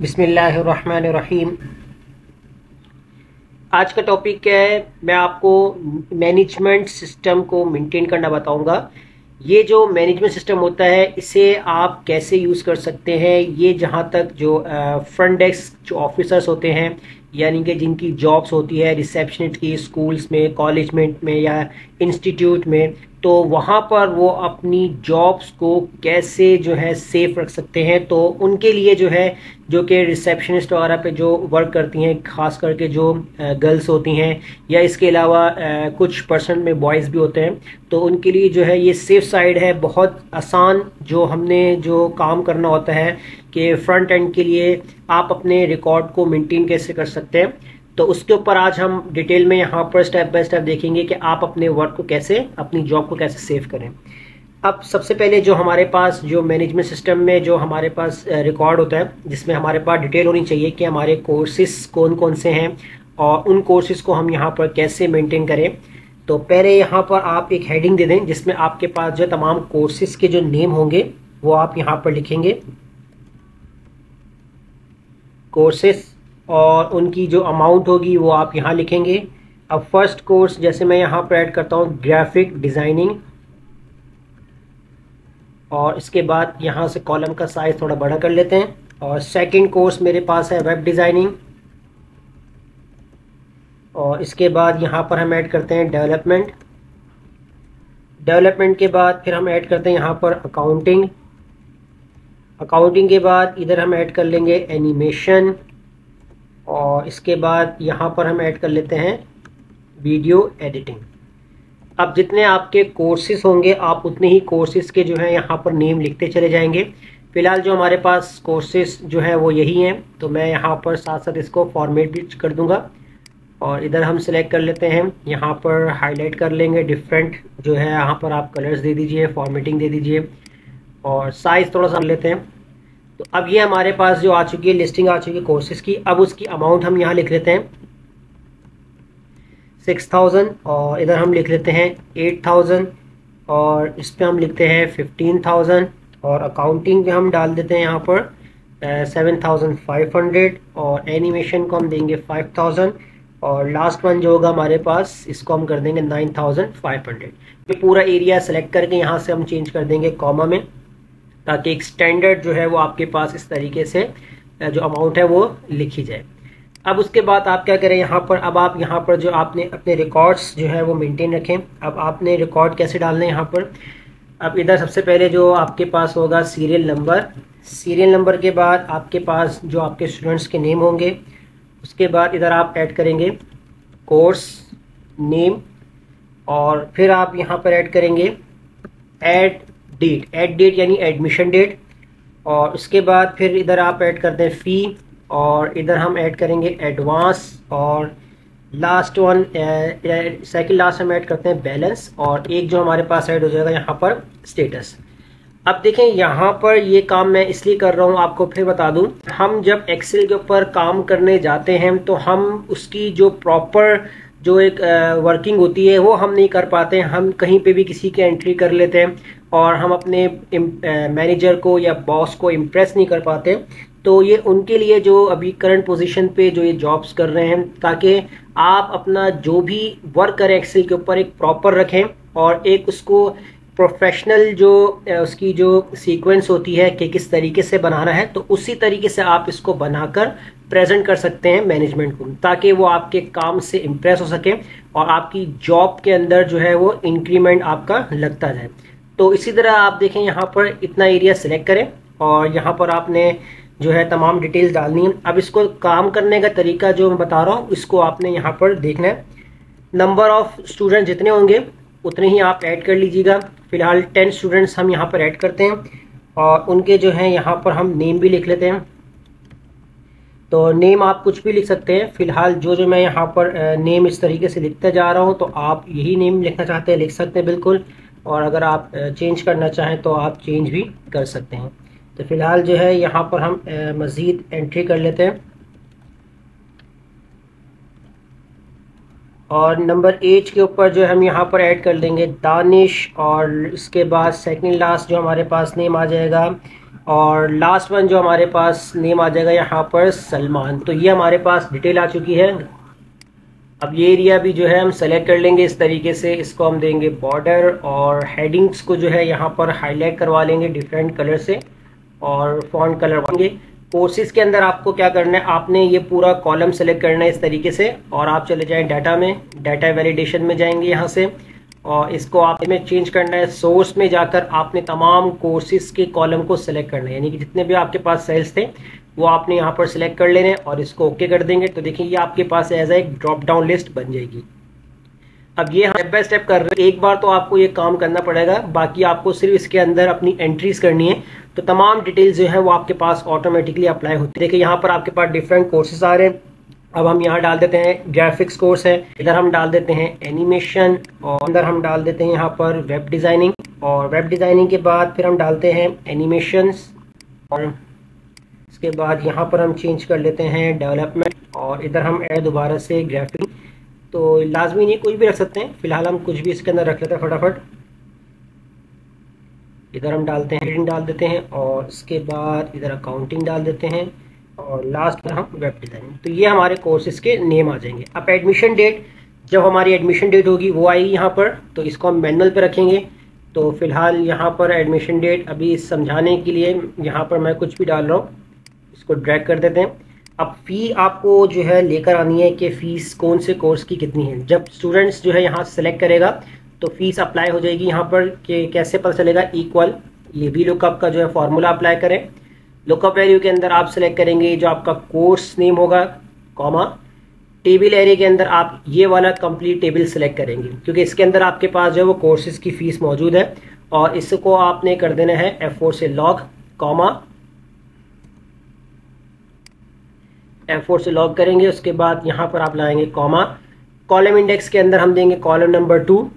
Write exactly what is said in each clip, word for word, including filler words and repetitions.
बिस्मिल्लाहिर्रहमानिर्रहीम। आज का टॉपिक है, मैं आपको मैनेजमेंट सिस्टम को मेंटेन करना बताऊंगा। ये जो मैनेजमेंट सिस्टम होता है इसे आप कैसे यूज़ कर सकते हैं। ये जहाँ तक जो फ्रंट डेस्क जो ऑफिसर्स होते हैं, यानी कि जिनकी जॉब्स होती है रिसेप्शनिस्ट की स्कूल्स में, कॉलेज में, में या इंस्टीट्यूट में, तो वहाँ पर वो अपनी जॉब्स को कैसे जो है सेफ रख सकते हैं। तो उनके लिए जो है जो कि रिसेप्शनिस्ट वगैरह पे जो वर्क करती हैं, खास करके जो गर्ल्स होती हैं या इसके अलावा कुछ परसेंट में बॉयज़ भी होते हैं, तो उनके लिए जो है ये सेफ साइड है। बहुत आसान जो हमने जो काम करना होता है कि फ्रंट एंड के लिए आप अपने रिकॉर्ड को मेंटेन कैसे कर सकते हैं, तो उसके ऊपर आज हम डिटेल में यहाँ पर स्टेप बाय स्टेप देखेंगे कि आप अपने वर्क को कैसे, अपनी जॉब को कैसे सेव करें। अब सबसे पहले जो हमारे पास जो मैनेजमेंट सिस्टम में जो हमारे पास रिकॉर्ड होता है, जिसमें हमारे पास डिटेल होनी चाहिए कि हमारे कोर्सेज कौन कौन से हैं और उन कोर्सेज को हम यहाँ पर कैसे मेंटेन करें। तो पहले यहाँ पर आप एक हेडिंग दे दें जिसमें आपके पास जो तमाम कोर्सेज के जो नेम होंगे वो आप यहाँ पर लिखेंगे, कोर्सेज, और उनकी जो अमाउंट होगी वो आप यहाँ लिखेंगे। अब फर्स्ट कोर्स जैसे मैं यहाँ पर ऐड करता हूँ ग्राफिक डिज़ाइनिंग, और इसके बाद यहाँ से कॉलम का साइज थोड़ा बड़ा कर लेते हैं। और सेकंड कोर्स मेरे पास है वेब डिज़ाइनिंग, और इसके बाद यहाँ पर हम ऐड करते हैं डेवलपमेंट। डेवलपमेंट के बाद फिर हम ऐड करते हैं यहाँ पर अकाउंटिंग। अकाउंटिंग के बाद इधर हम ऐड कर लेंगे एनिमेशन, और इसके बाद यहाँ पर हम ऐड कर लेते हैं वीडियो एडिटिंग। अब जितने आपके कोर्सेज होंगे आप उतने ही कोर्सेज के जो है यहाँ पर नेम लिखते चले जाएंगे। फिलहाल जो हमारे पास कोर्सेज जो है वो यही हैं, तो मैं यहाँ पर साथ साथ इसको फॉर्मेट भी कर दूंगा। और इधर हम सिलेक्ट कर लेते हैं, यहाँ पर हाईलाइट कर लेंगे डिफरेंट जो है, यहाँ पर आप कलर्स दे दीजिए, फॉर्मेटिंग दे दीजिए, और साइज थोड़ा सा लेते हैं। तो अब ये हमारे पास जो आ चुकी है, लिस्टिंग आ चुकी है कोर्सेज की। अब उसकी अमाउंट हम यहाँ लिख लेते हैं सिक्स थाउजेंड, और इधर हम लिख लेते हैं एट थाउजेंड, और इस पर हम लिखते हैं फिफ्टीन थाउजेंड, और अकाउंटिंग पे हम डाल देते हैं यहाँ पर सेवन थाउजेंड फाइव हंड्रेड, और एनिमेशन को हम देंगे फाइव थाउजेंड, और लास्ट वन जो होगा हमारे पास इसको हम कर देंगे नाइन थाउजेंड फाइव हंड्रेड। ये पूरा एरिया सेलेक्ट करके यहाँ से हम चेंज कर देंगे कॉमा में, ताकि एक स्टैंडर्ड जो है वो आपके पास इस तरीके से जो अमाउंट है वो लिखी जाए। अब उसके बाद आप क्या करें, यहाँ पर अब आप यहाँ पर जो आपने अपने रिकॉर्ड्स जो है वो मेंटेन रखें। अब आपने रिकॉर्ड कैसे डालने हैं यहाँ पर, अब इधर सबसे पहले जो आपके पास होगा सीरियल नंबर। सीरियल नंबर के बाद आपके पास जो आपके स्टूडेंट्स के नेम होंगे, उसके बाद इधर आप ऐड करेंगे कोर्स नेम, और फिर आप यहाँ पर ऐड करेंगे ऐड डेट। ऐड डेट यानी एडमिशन डेट, और उसके बाद फिर इधर आप ऐड करते हैं फ़ी, और इधर हम ऐड करेंगे एडवांस, और लास्ट वन सेकंड लास्ट हम ऐड करते हैं बैलेंस, और एक जो हमारे पास ऐड हो जाएगा यहाँ पर स्टेटस। अब देखें यहाँ पर ये काम मैं इसलिए कर रहा हूँ, आपको फिर बता दूँ, हम जब एक्सेल के ऊपर काम करने जाते हैं तो हम उसकी जो प्रॉपर जो एक वर्किंग होती है वो हम नहीं कर पाते हैं। हम कहीं पे भी किसी की एंट्री कर लेते हैं और हम अपने मैनेजर को या बॉस को इम्प्रेस नहीं कर पाते। तो ये उनके लिए जो अभी करंट पोजीशन पे जो ये जॉब्स कर रहे हैं, ताकि आप अपना जो भी वर्क करें एक्सेल के ऊपर एक प्रॉपर रखें, और एक उसको प्रोफेशनल जो उसकी जो सीक्वेंस होती है कि किस तरीके से बनाना है, तो उसी तरीके से आप इसको बनाकर प्रेजेंट कर सकते हैं मैनेजमेंट को, ताकि वो आपके काम से इम्प्रेस हो सके और आपकी जॉब के अंदर जो है वो इंक्रीमेंट आपका लगता जाए। तो इसी तरह आप देखें यहाँ पर इतना एरिया सिलेक्ट करें, और यहाँ पर आपने जो है तमाम डिटेल्स डालनी है। अब इसको काम करने का तरीका जो मैं बता रहा हूँ इसको आपने यहाँ पर देखना है। नंबर ऑफ स्टूडेंट जितने होंगे उतने ही आप ऐड कर लीजिएगा। फिलहाल टेन स्टूडेंट्स हम यहाँ पर ऐड करते हैं, और उनके जो हैं यहाँ पर हम नेम भी लिख लेते हैं। तो नेम आप कुछ भी लिख सकते हैं। फिलहाल जो जो मैं यहाँ पर नेम इस तरीके से लिखते जा रहा हूँ, तो आप यही नेम लिखना चाहते हैं लिख सकते हैं बिल्कुल, और अगर आप चेंज करना चाहें तो आप चेंज भी कर सकते हैं। तो फिलहाल जो है यहाँ पर हम मज़ीद एंट्री कर लेते हैं, और नंबर एज के ऊपर जो हम यहाँ पर ऐड कर देंगे दानिश, और इसके बाद सेकंड लास्ट जो हमारे पास नेम आ जाएगा और लास्ट वन जो हमारे पास नेम आ जाएगा यहाँ पर सलमान। तो ये हमारे पास डिटेल आ चुकी है। अब ये एरिया भी जो है हम सेलेक्ट कर लेंगे इस तरीके से, इसको हम देंगे बॉर्डर और हेडिंग्स को जो है यहाँ पर हाईलाइट करवा लेंगे डिफरेंट कलर से और फॉन्ट कलर देंगे। कोर्सेज के अंदर आपको क्या करना है, आपने ये पूरा कॉलम सेलेक्ट करना है इस तरीके से और आप चले जाएं डाटा में, डाटा वैलिडेशन में जाएंगे यहाँ से और इसको आपने चेंज करना है। सोर्स में जाकर आपने तमाम कोर्सेज के कॉलम को सिलेक्ट करना है, यानी कि जितने भी आपके पास सेल्स थे वो आपने यहाँ पर सिलेक्ट कर लेने और इसको ओके कर देंगे। तो देखिए ये आपके पास एज एक ड्रॉप डाउन लिस्ट बन जाएगी। अब ये हम स्टेप बाय स्टेप कर रहे हैं, एक बार तो आपको ये काम करना पड़ेगा, बाकी आपको सिर्फ इसके अंदर अपनी एंट्रीज करनी है तो तमाम डिटेल्स जो है वो आपके पास ऑटोमेटिकली अप्लाई होती है। देखिए यहाँ पर आपके पास डिफरेंट कोर्सेज आ रहे हैं। अब हम यहाँ डाल देते हैं ग्राफिक्स कोर्स है, इधर हम डाल देते हैं एनिमेशन और अंदर हम डाल देते हैं यहाँ पर वेब डिज़ाइनिंग और वेब डिज़ाइनिंग के बाद फिर हम डालते हैं एनिमेशंस और इसके बाद यहाँ पर हम चेंज कर लेते हैं डेवलपमेंट और इधर हम ऐड दोबारा से ग्राफिक। तो लाजमी नहीं कोई भी रख सकते हैं, फिलहाल हम कुछ भी इसके अंदर रख लेते हैं फटाफट। इधर हम डालते हैं एडिटिंग डाल देते हैं और इसके बाद इधर अकाउंटिंग डाल देते हैं और लास्ट पर हम वेब डिज़ाइनिंग। तो ये हमारे कोर्सेज के नेम आ जाएंगे। अब एडमिशन डेट, जब हमारी एडमिशन डेट होगी वो आएगी यहाँ पर, तो इसको हम मैनुअल पे रखेंगे। तो फिलहाल यहाँ पर एडमिशन डेट अभी समझाने के लिए यहाँ पर मैं कुछ भी डाल रहा हूँ, इसको ड्रैग कर देते हैं। अब फ़ी आपको जो है लेकर आनी है कि फ़ीस कौन से कोर्स की कितनी है। जब स्टूडेंट्स जो है यहाँ सेलेक्ट करेगा तो फीस अप्लाई हो जाएगी यहाँ पर। कि कैसे पता चलेगा, इक्वल ये वी लुकअप का जो है फॉर्मूला अप्लाई करें। लुकअप वैल्यू के अंदर आप सेलेक्ट करेंगे जो आपका कोर्स नेम होगा, कॉमा टेबल एरिया के अंदर आप ये वाला कंप्लीट टेबल सेलेक्ट करेंगे क्योंकि इसके अंदर आपके पास जो है वो कोर्सेज की फीस मौजूद है और इसको आपने कर देना है एफ फोर से लॉग, कॉमा एफ फोर से लॉग करेंगे। उसके बाद यहाँ पर आप लाएंगे कॉमा, कॉलम इंडेक्स के अंदर हम देंगे कॉलम नंबर टू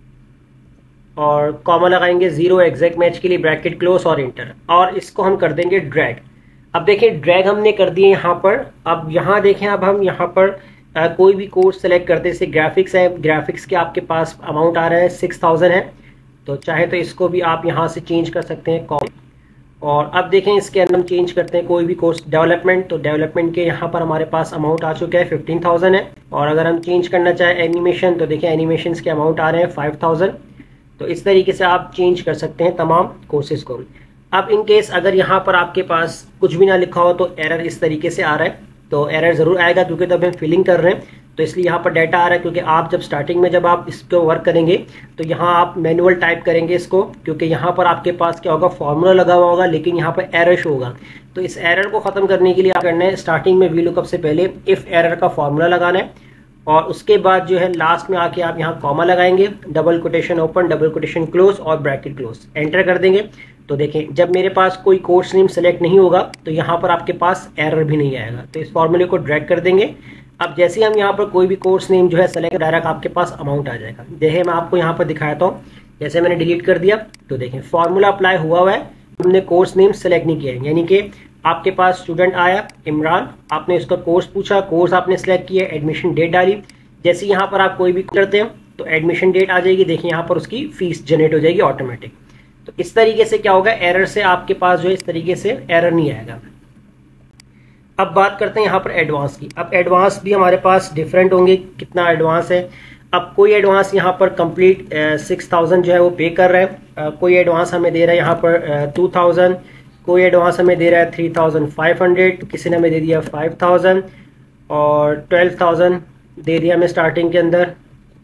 और कॉमा लगाएंगे जीरो एग्जैक्ट मैच के लिए, ब्रैकेट क्लोज और इंटर और इसको हम कर देंगे ड्रैग। अब देखें ड्रैग हमने कर दिए यहाँ पर। अब यहाँ देखें, अब हम यहाँ पर आ, कोई भी कोर्स सेलेक्ट करते हैं, जैसे ग्राफिक्स है, ग्राफिक्स के आपके पास अमाउंट आ रहा है सिक्स थाउजेंड है, तो चाहे तो इसको भी आप यहाँ से चेंज कर सकते हैं कॉम। और अब देखें इसके अंदर हम चेंज करते हैं कोई भी कोर्स डेवलपमेंट, तो डेवलपमेंट के यहाँ पर हमारे पास अमाउंट आ चुका है फिफ्टीन थाउजेंड है। और अगर हम चेंज करना चाहें एनिमेशन, तो देखिए एनिमेशन के अमाउंट आ रहे हैं फाइव थाउजेंड। तो इस तरीके से आप चेंज कर सकते हैं तमाम कोर्सेज को। अब इन केस अगर यहाँ पर आपके पास कुछ भी ना लिखा हो तो एरर इस तरीके से आ रहा है, तो एरर ज़रूर आएगा क्योंकि तब हम फिलिंग कर रहे हैं, तो इसलिए यहाँ पर डाटा आ रहा है। क्योंकि आप जब स्टार्टिंग में जब आप इसको वर्क करेंगे तो यहाँ आप मैनुअल टाइप करेंगे इसको, क्योंकि यहाँ पर आपके पास क्या होगा, फॉर्मूला लगा हुआ होगा लेकिन यहाँ पर एरर शो होगा। तो इस एरर को ख़त्म करने के लिए आप करना है, स्टार्टिंग में वी लुकअप से पहले इफ़ एरर का फॉर्मूला लगाना है और उसके बाद जो है लास्ट में आके आप यहाँ कॉमा लगाएंगे, double quotation open, double quotation close और ब्रैकेट क्लोज, एंटर कर देंगे। तो देखें जब मेरे पास कोई कोर्स नेम सेलेक्ट नहीं होगा तो यहाँ पर आपके पास एरर भी नहीं आएगा। तो इस फॉर्मूले को ड्रैग कर देंगे। अब जैसे ही हम यहाँ पर कोई भी कोर्स नेम जो है सेलेक्ट, डायरेक्ट आपके पास अमाउंट आ जाएगा। देखिए मैं आपको यहाँ पर दिखाता हूँ, जैसे मैंने डिलीट कर दिया तो देखें फॉर्मूला अप्लाई हुआ हुआ है, हमने कोर्स नेम सेलेक्ट नहीं किया है। यानी कि आपके पास स्टूडेंट आया इमरान, आपने इसका कोर्स पूछा, कोर्स आपने सेलेक्ट किया, एडमिशन डेट डाली। जैसे यहाँ पर आप कोई भी करते हैं तो एडमिशन डेट आ जाएगी, देखिए यहाँ पर उसकी फीस जनरेट हो जाएगी ऑटोमेटिक। तो इस तरीके से क्या होगा, एरर से आपके पास जो है इस तरीके से एरर नहीं आएगा। अब बात करते हैं यहाँ पर एडवांस की। अब एडवांस भी हमारे पास डिफरेंट होंगे, कितना एडवांस है। अब कोई एडवांस यहाँ पर कंप्लीट सिक्स थाउजेंड जो है वो पे कर रहा है, uh, कोई एडवांस हमें दे रहा है यहाँ पर टू uh, थाउजेंड, कोई एडवांस हमें दे रहा है थ्री थाउजेंड फाइव हंड्रेड, किसी ने हमें दे दिया फाइव थाउजेंड और ट्वेल्व थाउजेंड दे दिया हमें स्टार्टिंग के अंदर,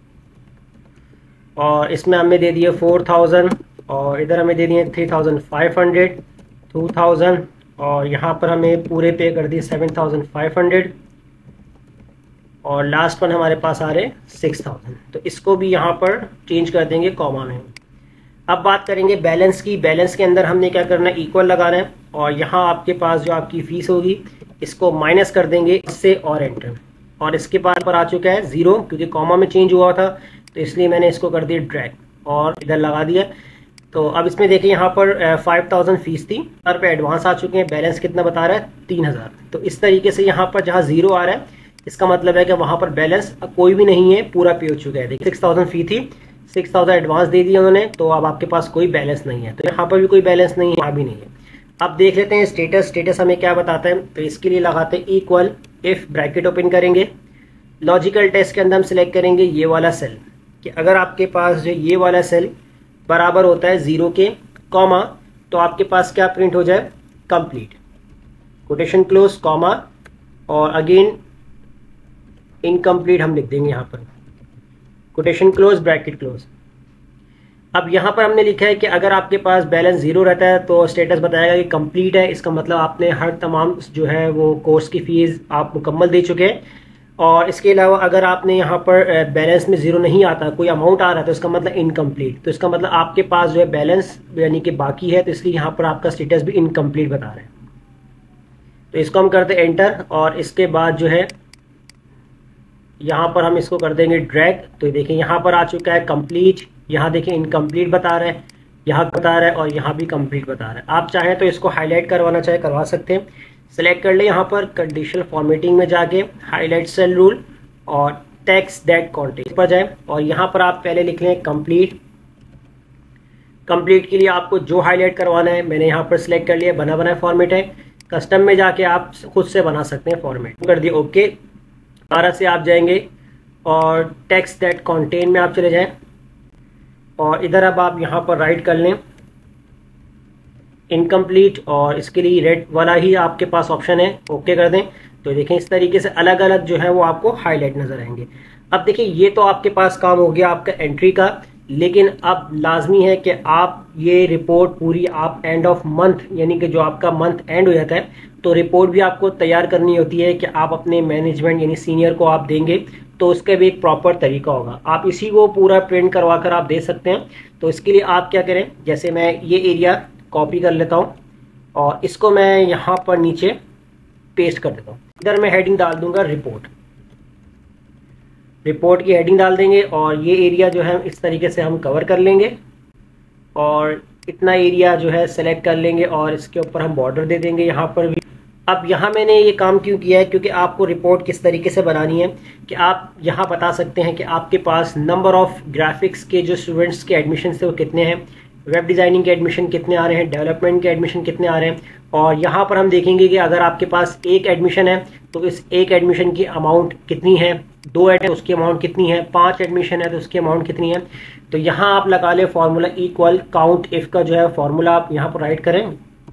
और इसमें हमें दे दिए फोर थाउजेंड और इधर हमें दे दिए three thousand five hundred, two thousand और यहाँ पर हमें पूरे पे कर दिए सेवन थाउजेंड फाइव हंड्रेड और लास्ट वन हमारे पास आ रहे सिक्स थाउजेंड। तो इसको भी यहाँ पर चेंज कर देंगे कॉमा में। अब बात करेंगे बैलेंस की। बैलेंस के अंदर हमने क्या करना है, इक्वल लगाना है और यहाँ आपके पास जो आपकी फीस होगी इसको माइनस कर देंगे इससे और एंटर, और इसके बाद पर आ चुका है जीरो क्योंकि कॉमा में चेंज हुआ था, तो इसलिए मैंने इसको कर दिया ड्रैग और इधर लगा दिया। तो अब इसमें देखिए यहाँ पर फाइव थाउजेंड फीस थी, हज़ार पे एडवांस आ चुके हैं, बैलेंस कितना बता रहा है तीन हज़ार। तो इस तरीके से यहाँ पर जहाँ जीरो आ रहा है इसका मतलब है कि वहाँ पर बैलेंस कोई भी नहीं है, पूरा पे हो चुका है। देखिए सिक्स थाउजेंड फी थी, सिक्स थाउजेंड एडवांस दे दिया उन्होंने, तो अब आपके पास कोई बैलेंस नहीं है। तो यहाँ पर भी कोई बैलेंस नहीं है, यहाँ भी नहीं है। अब देख लेते हैं स्टेटस। स्टेटस हमें क्या बताता है, तो इसके लिए लगाते हैं इक्वल, इफ ब्रैकेट ओपन करेंगे, लॉजिकल टेस्ट के अंदर हम सिलेक्ट करेंगे ये वाला सेल कि अगर आपके पास जो ये वाला सेल बराबर होता है जीरो के कॉमा, तो आपके पास क्या प्रिंट हो जाए, कंप्लीट, कोटेशन क्लोज कॉमा और अगेन इनकम्प्लीट हम लिख देंगे यहाँ पर, कोटेशन क्लोज ब्रैकेट क्लोज। अब यहाँ पर हमने लिखा है कि अगर आपके पास बैलेंस जीरो रहता है तो स्टेटस बताएगा कि कंप्लीट है, इसका मतलब आपने हर तमाम जो है वो कोर्स की फीस आप मुकम्मल दे चुके हैं। और इसके अलावा अगर आपने यहाँ पर बैलेंस में जीरो नहीं आता, कोई अमाउंट आ रहा है, तो इसका मतलब इनकम्प्लीट, तो इसका मतलब आपके पास जो है बैलेंस यानी कि बाकी है, तो इसलिए यहाँ पर आपका स्टेटस भी इनकम्प्लीट बता रहा है। तो इसको हम करते हैं एंटर और इसके बाद जो है यहाँ पर हम इसको कर देंगे ड्रैग। तो देखिए यहाँ पर आ चुका है कंप्लीट, यहाँ देखिए इनकम्प्लीट बता रहा है, यहाँ बता रहा है और यहाँ भी कंप्लीट बता रहा है। आप चाहें तो इसको हाईलाइट करवाना चाहे करवा सकते हैं। सेलेक्ट कर ले यहाँ पर कंडीशनल फॉर्मेटिंग में जाके हाईलाइट सेल रूल और टेक्स्ट दैट कंटेंट पर जाए और यहाँ पर आप पहले लिख लें कंप्लीट। कंप्लीट के लिए आपको जो हाईलाइट करवाना है मैंने यहाँ पर सिलेक्ट कर लिया, बना बनाया फॉर्मेट है, कस्टम में जाके आप खुद से बना सकते हैं फॉर्मेट कर दिए ओके। दोबारा से आप जाएंगे और टेक्स्ट दैट कंटेंट में आप चले जाएं और इधर अब आप यहाँ पर राइट कर लें इनकम्प्लीट और इसके लिए रेड वाला ही आपके पास ऑप्शन है, ओके कर दें। तो देखें इस तरीके से अलग अलग जो है वो आपको हाईलाइट नजर आएंगे। अब देखिए ये तो आपके पास काम हो गया आपका एंट्री का, लेकिन अब लाजमी है कि आप ये रिपोर्ट पूरी आप एंड ऑफ मंथ यानी कि जो आपका मंथ एंड हो जाता है तो रिपोर्ट भी आपको तैयार करनी होती है कि आप अपने मैनेजमेंट यानी सीनियर को आप देंगे, तो उसका भी एक प्रॉपर तरीका होगा। आप इसी को पूरा प्रिंट करवा कर आप दे सकते हैं। तो इसके लिए आप क्या करें, जैसे मैं ये एरिया कॉपी कर लेता हूँ और इसको मैं यहाँ पर नीचे पेस्ट कर देता हूँ। इधर मैं हेडिंग डाल दूंगा रिपोर्ट, रिपोर्ट की हेडिंग डाल देंगे और ये एरिया जो है इस तरीके से हम कवर कर लेंगे और इतना एरिया जो है सेलेक्ट कर लेंगे और इसके ऊपर हम बॉर्डर दे देंगे यहाँ पर भी। अब यहाँ मैंने ये काम क्यों किया है, क्योंकि आपको रिपोर्ट किस तरीके से बनानी है कि आप यहाँ बता सकते हैं कि आपके पास नंबर ऑफ ग्राफिक्स के जो स्टूडेंट्स के एडमिशन थे वो कितने हैं, वेब डिज़ाइनिंग के एडमिशन कितने आ रहे हैं, डेवलपमेंट के एडमिशन कितने आ रहे हैं। और यहाँ पर हम देखेंगे कि अगर आपके पास एक एडमिशन है तो इस एक एडमिशन की अमाउंट कितनी है, दो एड है उसकी अमाउंट कितनी है, पांच एडमिशन है तो उसकी अमाउंट कितनी है। तो यहाँ आप लगा ले फॉर्मूला इक्वल काउंट इफ का जो है फॉर्मूला आप यहाँ पर राइट करें,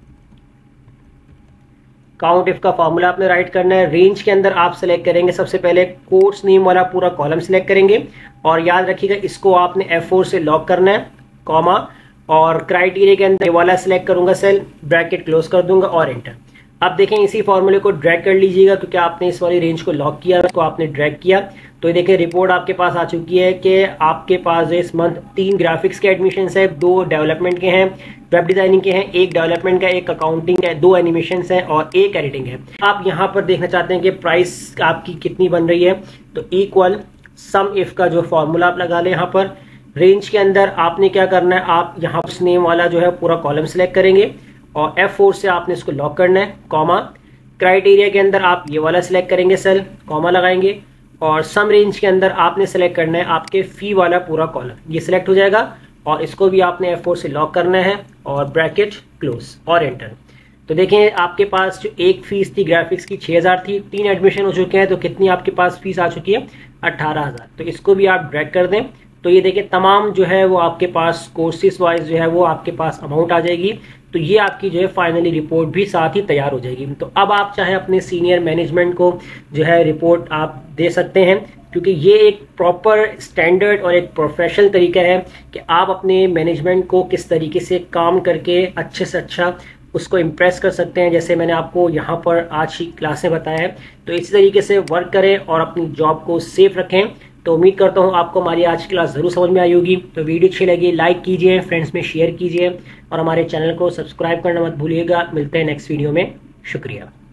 काउंट इफ का फॉर्मूला आपने राइट करना है। रेंज के अंदर आप सेलेक्ट करेंगे सबसे पहले कोर्स नेम वाला पूरा कॉलम सेलेक्ट करेंगे और याद रखिएगा इसको आपने एफ फोर से लॉक करना है कॉमा और क्राइटेरिया के अंदर वाला सिलेक्ट करूंगा सेल, ब्रैकेट क्लोज कर दूंगा और एंटर। अब देखें इसी फॉर्मूले को ड्रैग कर लीजिएगा क्योंकि आपने इस वाली रेंज को लॉक किया, इसको आपने ड्रैग किया। तो ये देखें रिपोर्ट आपके पास आ चुकी है कि आपके पास इस मंथ तीन ग्राफिक्स के एडमिशन है, दो डेवलपमेंट के हैं, वेब डिजाइनिंग के हैं, एक डेवलपमेंट का, एक अकाउंटिंग का, दो एनिमेशन है और एक एडिटिंग है। आप यहाँ पर देखना चाहते हैं कि प्राइस आपकी कितनी बन रही है, तो इक्वल सम इफ का जो फॉर्मूला आप लगा लें यहाँ पर। रेंज के अंदर आपने क्या करना है, आप यहाँ पर नेम वाला जो है पूरा कॉलम सेलेक्ट करेंगे और एफ फोर से आपने इसको लॉक करना है कॉमा। क्राइटेरिया के अंदर आप ये वाला सिलेक्ट करेंगे सेल, कॉमा लगाएंगे और सम रेंज के अंदर आपने सेलेक्ट करना है आपके फी वाला पूरा कॉलम, ये सिलेक्ट हो जाएगा और इसको भी आपने एफ फोर से लॉक करना है और ब्रैकेट क्लोज और एंटर। तो देखें आपके पास जो एक फीस थी ग्राफिक्स की छह हजार थी, तीन एडमिशन हो चुके हैं तो कितनी आपके पास फीस आ चुकी है, अट्ठारह हजार। तो इसको भी आप ड्रैग कर दें तो ये देखिए तमाम जो है वो आपके पास कोर्सेज वाइज जो है वो आपके पास अमाउंट आ जाएगी। तो ये आपकी जो है फाइनली रिपोर्ट भी साथ ही तैयार हो जाएगी। तो अब आप चाहे अपने सीनियर मैनेजमेंट को जो है रिपोर्ट आप दे सकते हैं, क्योंकि ये एक प्रॉपर स्टैंडर्ड और एक प्रोफेशनल तरीका है कि आप अपने मैनेजमेंट को किस तरीके से काम करके अच्छे से अच्छा उसको इम्प्रेस कर सकते हैं, जैसे मैंने आपको यहाँ पर आज की क्लास में बताया है। तो इसी तरीके से वर्क करें और अपनी जॉब को सेफ रखें। तो उम्मीद करता हूँ आपको हमारी आज की क्लास ज़रूर समझ में आई होगी। तो वीडियो अच्छी लगी लाइक कीजिए, फ्रेंड्स में शेयर कीजिए और हमारे चैनल को सब्सक्राइब करना मत भूलिएगा। मिलते हैं नेक्स्ट वीडियो में, शुक्रिया।